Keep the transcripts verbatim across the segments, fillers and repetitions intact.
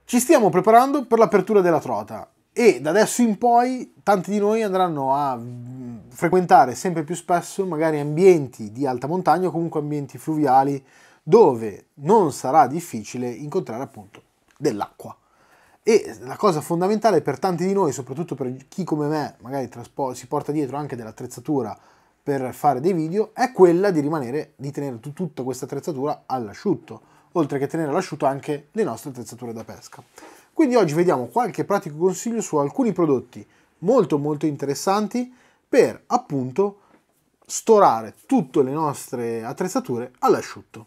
Ci stiamo preparando per l'apertura della trota e da adesso in poi tanti di noi andranno a frequentare sempre più spesso magari ambienti di alta montagna o comunque ambienti fluviali dove non sarà difficile incontrare appunto dell'acqua. E la cosa fondamentale per tanti di noi, soprattutto per chi come me magari si porta dietro anche dell'attrezzatura per fare dei video, è quella di rimanere, di tenere tutta questa attrezzatura all'asciutto, oltre che tenere all'asciutto anche le nostre attrezzature da pesca. Quindi oggi vediamo qualche pratico consiglio su alcuni prodotti molto molto interessanti per appunto storare tutte le nostre attrezzature all'asciutto.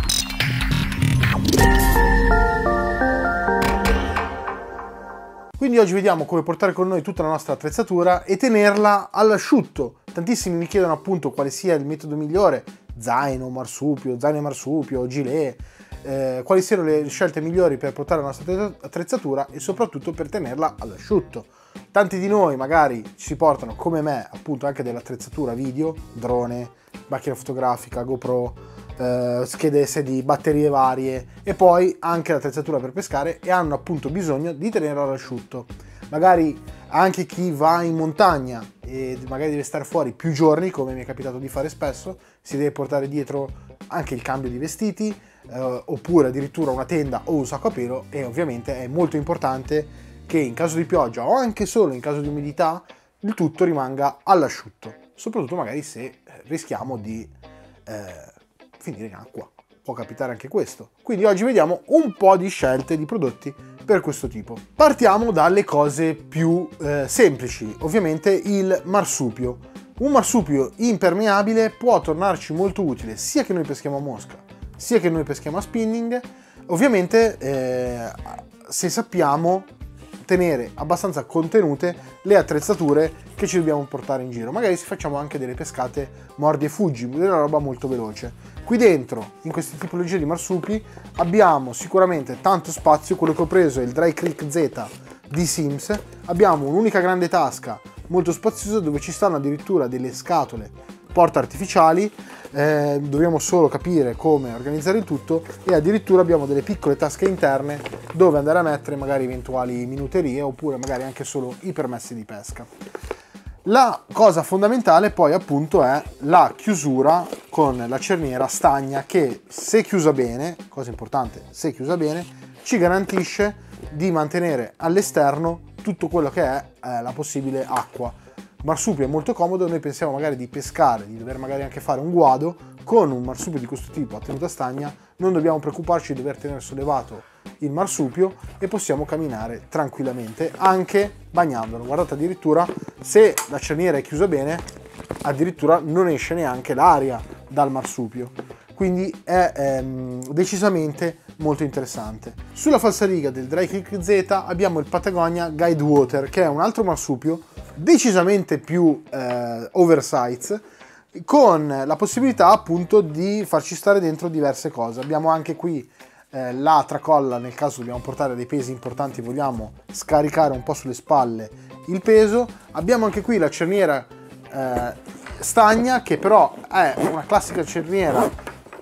Quindi oggi vediamo come portare con noi tutta la nostra attrezzatura e tenerla all'asciutto. Tantissimi mi chiedono appunto quale sia il metodo migliore, zaino, marsupio, zaino e marsupio, gilet, eh, quali siano le scelte migliori per portare la nostra attrezzatura e soprattutto per tenerla all'asciutto. Tanti di noi magari si portano come me appunto anche dell'attrezzatura video, drone, macchina fotografica, GoPro, Uh, schede S D, batterie varie e poi anche l'attrezzatura per pescare e hanno appunto bisogno di tenerla all'asciutto. Magari anche chi va in montagna e magari deve stare fuori più giorni, come mi è capitato di fare spesso, si deve portare dietro anche il cambio di vestiti uh, oppure addirittura una tenda o un sacco a pelo, e ovviamente è molto importante che in caso di pioggia o anche solo in caso di umidità il tutto rimanga all'asciutto, soprattutto magari se rischiamo di eh, finire in acqua, può capitare anche questo. Quindi oggi vediamo un po' di scelte di prodotti per questo tipo. Partiamo dalle cose più eh, semplici, ovviamente il marsupio. Un marsupio impermeabile può tornarci molto utile sia che noi peschiamo a mosca sia che noi peschiamo a spinning, ovviamente eh, se sappiamo tenere abbastanza contenute le attrezzature che ci dobbiamo portare in giro. Magari se facciamo anche delle pescate mordi e fuggi, della roba molto veloce. Qui dentro, in queste tipologie di marsupi, abbiamo sicuramente tanto spazio. Quello che ho preso è il Dry Creek Z di Simms. Abbiamo un'unica grande tasca molto spaziosa dove ci stanno addirittura delle scatole porta artificiali, eh, dobbiamo solo capire come organizzare il tutto, e addirittura abbiamo delle piccole tasche interne dove andare a mettere magari eventuali minuterie oppure magari anche solo i permessi di pesca. La cosa fondamentale poi appunto è la chiusura con la cerniera stagna che, se chiusa bene, cosa importante, se chiusa bene, ci garantisce di mantenere all'esterno tutto quello che è eh, la possibile acqua. Marsupio è molto comodo, noi pensiamo magari di pescare, di dover magari anche fare un guado. Con un marsupio di questo tipo a tenuta stagna non dobbiamo preoccuparci di dover tenere sollevato il marsupio e possiamo camminare tranquillamente anche bagnandolo. Guardate, addirittura se la cerniera è chiusa bene, addirittura non esce neanche l'aria dal marsupio, quindi è ehm, decisamente molto interessante. Sulla falsariga del Dry Creek Z abbiamo il Patagonia Guide Water, che è un altro marsupio decisamente più eh, oversize, con la possibilità appunto di farci stare dentro diverse cose. Abbiamo anche qui eh, la tracolla nel caso dobbiamo portare dei pesi importanti, vogliamo scaricare un po' sulle spalle il peso. Abbiamo anche qui la cerniera eh, stagna, che però è una classica cerniera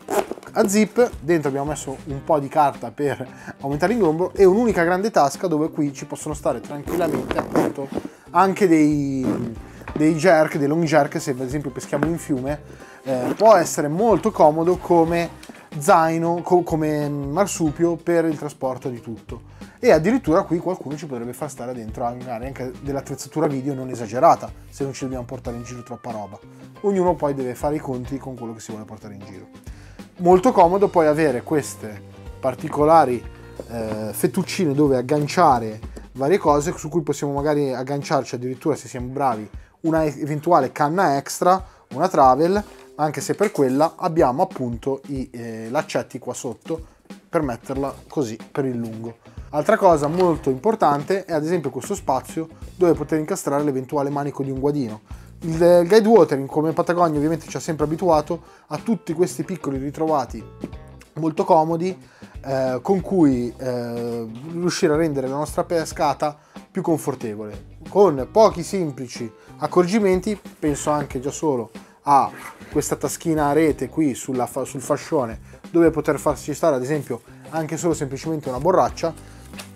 a zip. Dentro abbiamo messo un po' di carta per aumentare l'ingombro e un'unica grande tasca dove qui ci possono stare tranquillamente appunto anche dei, dei jerk, dei long jerk. Se per esempio peschiamo in fiume eh, può essere molto comodo come zaino, co come marsupio per il trasporto di tutto. E addirittura qui qualcuno ci potrebbe far stare dentro magari anche dell'attrezzatura video non esagerata, se non ci dobbiamo portare in giro troppa roba. Ognuno poi deve fare i conti con quello che si vuole portare in giro. Molto comodo poi avere queste particolari eh, fettuccine dove agganciare varie cose, su cui possiamo magari agganciarci addirittura, se siamo bravi, una eventuale canna extra, una travel, anche se per quella abbiamo appunto i eh, laccetti qua sotto per metterla così per il lungo. Altra cosa molto importante è ad esempio questo spazio dove poter incastrare l'eventuale manico di un guadino. Il Guide Water, come Patagonia, ovviamente ci ha sempre abituato a tutti questi piccoli ritrovati molto comodi eh, con cui eh, riuscire a rendere la nostra pescata più confortevole con pochi semplici accorgimenti. Penso anche già solo a questa taschina a rete qui sulla, sul fascione dove poter farci stare ad esempio anche solo semplicemente una borraccia.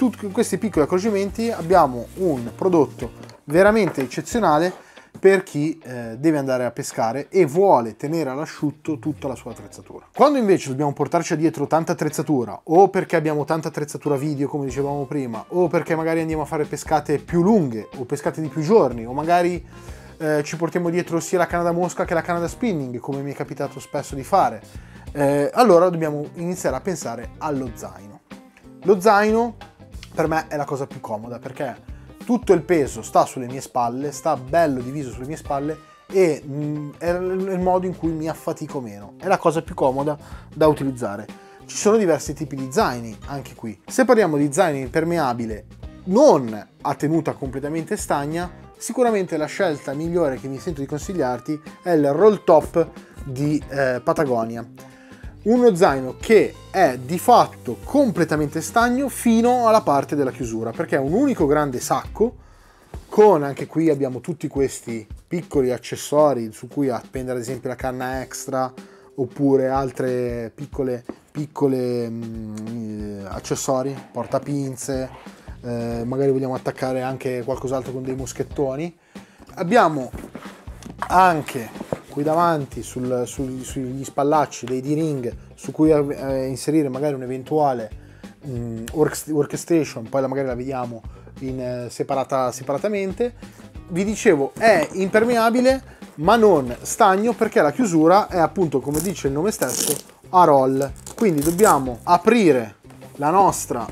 tutti questi piccoli accorgimenti abbiamo un prodotto veramente eccezionale per chi eh, deve andare a pescare e vuole tenere all'asciutto tutta la sua attrezzatura. Quando invece dobbiamo portarci dietro tanta attrezzatura, o perché abbiamo tanta attrezzatura video come dicevamo prima, o perché magari andiamo a fare pescate più lunghe o pescate di più giorni, o magari eh, ci portiamo dietro sia la canna da mosca che la canna da spinning, come mi è capitato spesso di fare, eh, allora dobbiamo iniziare a pensare allo zaino. Lo zaino per me è la cosa più comoda, perché tutto il peso sta sulle mie spalle, sta bello diviso sulle mie spalle e mh, è il modo in cui mi affatico meno. È la cosa più comoda da utilizzare. Ci sono diversi tipi di zaini anche qui. Se parliamo di zaino impermeabile non a tenuta completamente stagna, sicuramente la scelta migliore che mi sento di consigliarti è il Roll Top di eh, Patagonia. Uno zaino che è di fatto completamente stagno fino alla parte della chiusura, perché è un unico grande sacco con, anche qui abbiamo tutti questi piccoli accessori su cui appendere ad esempio la canna extra oppure altre piccole piccole mh, accessori, portapinze, eh, magari vogliamo attaccare anche qualcos'altro con dei moschettoni. Abbiamo anche qui davanti sul, sul, sugli spallacci dei D-ring su cui eh, inserire magari un eventuale mh, work, workstation, poi la, magari la vediamo in, eh, separata, separatamente. Vi dicevo, è impermeabile ma non stagno, perché la chiusura è appunto, come dice il nome stesso, a roll. Quindi dobbiamo aprire la nostra,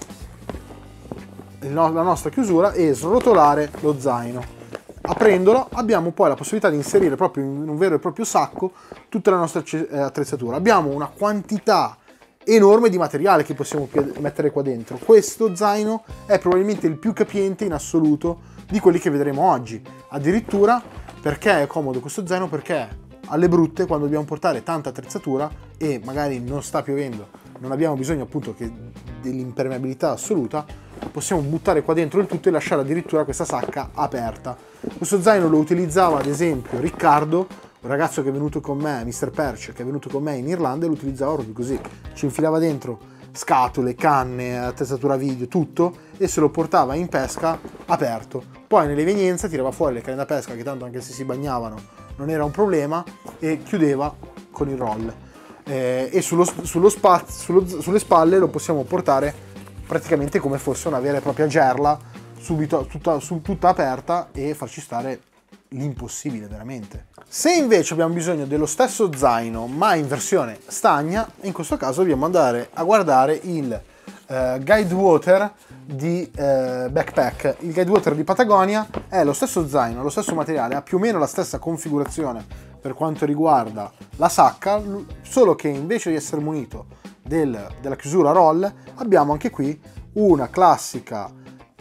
il no, la nostra chiusura e srotolare lo zaino. Aprendolo abbiamo poi la possibilità di inserire proprio in un vero e proprio sacco tutta la nostra attrezzatura. Abbiamo una quantità enorme di materiale che possiamo mettere qua dentro. Questo zaino è probabilmente il più capiente in assoluto di quelli che vedremo oggi. Addirittura, perché è comodo questo zaino? Perché alle brutte, quando dobbiamo portare tanta attrezzatura e magari non sta piovendo, non abbiamo bisogno appunto che dell'impermeabilità assoluta, possiamo buttare qua dentro il tutto e lasciare addirittura questa sacca aperta. Questo zaino lo utilizzava ad esempio Riccardo, un ragazzo che è venuto con me, mister Perch, che è venuto con me in Irlanda, e lo utilizzava proprio così. Ci infilava dentro scatole, canne, attrezzatura video, tutto, e se lo portava in pesca aperto. Poi nell'evenienza tirava fuori le canne da pesca, che tanto anche se si bagnavano non era un problema, e chiudeva con il roll. Eh, e sullo, sullo spazio, sullo, sulle spalle lo possiamo portare praticamente come fosse una vera e propria gerla, subito tutta, su, tutta aperta, e farci stare l'impossibile veramente. Se invece abbiamo bisogno dello stesso zaino ma in versione stagna, in questo caso dobbiamo andare a guardare il eh, Guide Water di eh, Backpack. Il Guide Water di Patagonia è lo stesso zaino, lo stesso materiale, ha più o meno la stessa configurazione per quanto riguarda la sacca, solo che invece di essere munito del, della chiusura roll abbiamo anche qui una classica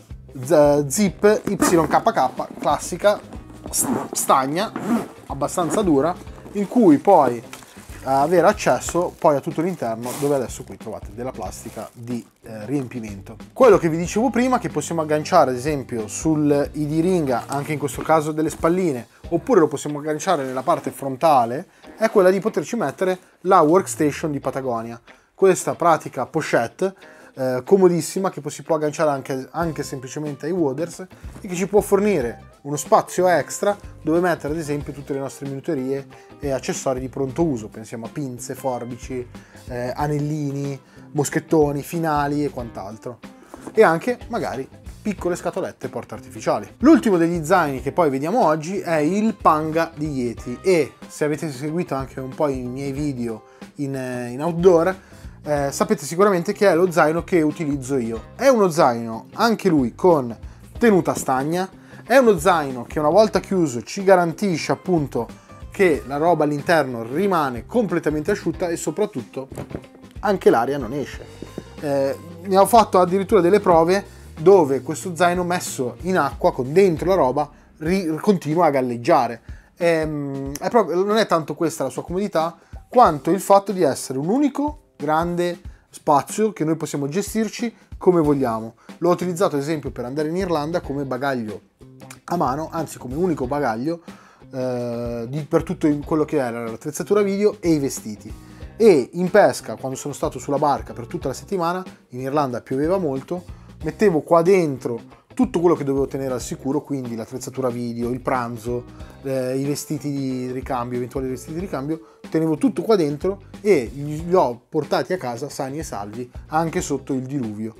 zip Y K K, classica stagna abbastanza dura, in cui poi avere accesso poi a tutto l'interno, dove adesso qui trovate della plastica di eh, riempimento. Quello che vi dicevo prima, che possiamo agganciare ad esempio sul I D-ring, anche in questo caso delle spalline, oppure lo possiamo agganciare nella parte frontale, è quella di poterci mettere la workstation di Patagonia. Questa pratica pochette eh, comodissima, che si può agganciare anche, anche semplicemente ai waders, e che ci può fornire uno spazio extra dove mettere ad esempio tutte le nostre minuterie e accessori di pronto uso. Pensiamo a pinze, forbici, eh, anellini, moschettoni, finali e quant'altro, e anche magari piccole scatolette porta artificiali. L'ultimo degli zaini che poi vediamo oggi è il Panga di Yeti, e se avete seguito anche un po' i miei video in, in outdoor eh, sapete sicuramente che è lo zaino che utilizzo io. È uno zaino anche lui con tenuta stagna, è uno zaino che una volta chiuso ci garantisce appunto che la roba all'interno rimane completamente asciutta, e soprattutto anche l'aria non esce. Eh, ne ho fatto addirittura delle prove dove questo zaino messo in acqua con dentro la roba continua a galleggiare. Ehm, è proprio, non è tanto questa la sua comodità quanto il fatto di essere un unico grande spazio che noi possiamo gestirci come vogliamo. L'ho utilizzato ad esempio per andare in Irlanda come bagaglio a mano, anzi come unico bagaglio eh, di, per tutto quello che era l'attrezzatura video e i vestiti. E in pesca, quando sono stato sulla barca per tutta la settimana, in Irlanda pioveva molto, mettevo qua dentro tutto quello che dovevo tenere al sicuro, quindi l'attrezzatura video, il pranzo, eh, i vestiti di ricambio, eventuali vestiti di ricambio, tenevo tutto qua dentro e li ho portati a casa sani e salvi anche sotto il diluvio.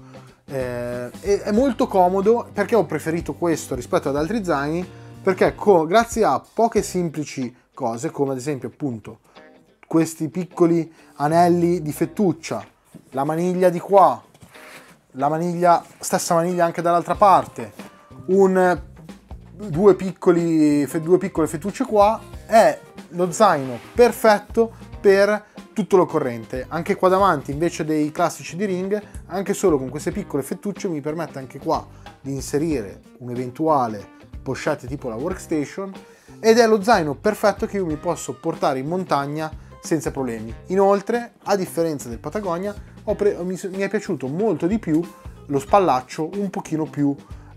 Eh, è molto comodo perché ho preferito questo rispetto ad altri zaini, perché grazie a poche semplici cose, come ad esempio appunto questi piccoli anelli di fettuccia, la maniglia di qua, la maniglia, stessa maniglia anche dall'altra parte, un, due, piccoli, due piccole fettucce qua, è lo zaino perfetto per tutto l'occorrente. Anche qua davanti, invece dei classici di ring, anche solo con queste piccole fettucce mi permette anche qua di inserire un'eventuale pochette tipo la workstation, ed è lo zaino perfetto che io mi posso portare in montagna senza problemi. Inoltre, a differenza del Patagonia, ho mi, mi è piaciuto molto di più lo spallaccio un pochino più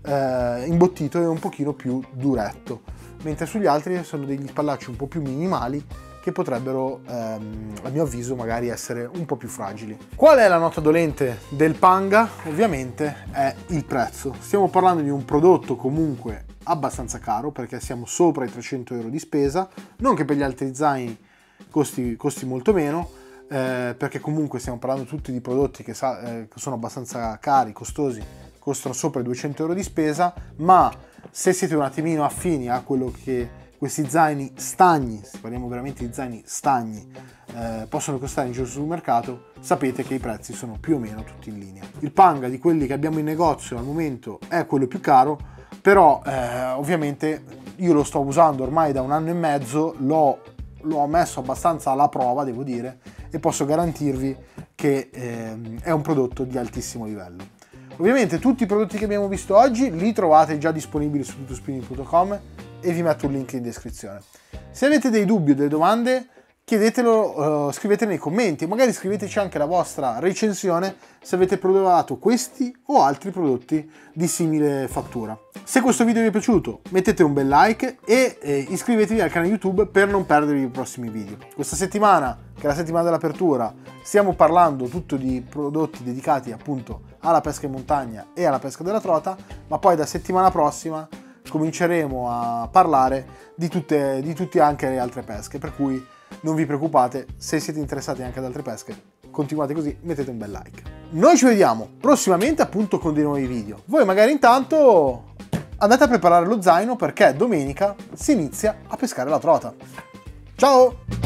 eh, imbottito e un pochino più duretto, mentre sugli altri sono degli spallacci un po' più minimali che potrebbero, ehm, a mio avviso, magari essere un po' più fragili. Qual è la nota dolente del Panga? Ovviamente è il prezzo. Stiamo parlando di un prodotto comunque abbastanza caro, perché siamo sopra i trecento euro di spesa, non che per gli altri zaini costi, costi molto meno, eh, perché comunque stiamo parlando tutti di prodotti che, eh, che sono abbastanza cari, costosi, costano sopra i duecento euro di spesa, ma se siete un attimino affini a quello che questi zaini stagni, se parliamo veramente di zaini stagni, eh, possono costare in giro sul mercato, sapete che i prezzi sono più o meno tutti in linea. Il Panga di quelli che abbiamo in negozio al momento è quello più caro, però eh, ovviamente io lo sto usando ormai da un anno e mezzo, l'ho, l'ho messo abbastanza alla prova, devo dire, e posso garantirvi che eh, è un prodotto di altissimo livello. Ovviamente tutti i prodotti che abbiamo visto oggi li trovate già disponibili su tutospinning punto com e vi metto un link in descrizione. Se avete dei dubbi o delle domande, chiedetelo, uh, scrivete nei commenti, magari scriveteci anche la vostra recensione se avete provato questi o altri prodotti di simile fattura. Se questo video vi è piaciuto, mettete un bel like e eh, iscrivetevi al canale YouTube per non perdervi i prossimi video. Questa settimana, che è la settimana dell'apertura, stiamo parlando tutto di prodotti dedicati appunto alla pesca in montagna e alla pesca della trota, ma poi da settimana prossima cominceremo a parlare di tutte, di tutte anche le altre pesche, per cui non vi preoccupate, se siete interessati anche ad altre pesche, continuate così, mettete un bel like. Noi ci vediamo prossimamente appunto con dei nuovi video. Voi magari intanto andate a preparare lo zaino, perché domenica si inizia a pescare la trota. Ciao!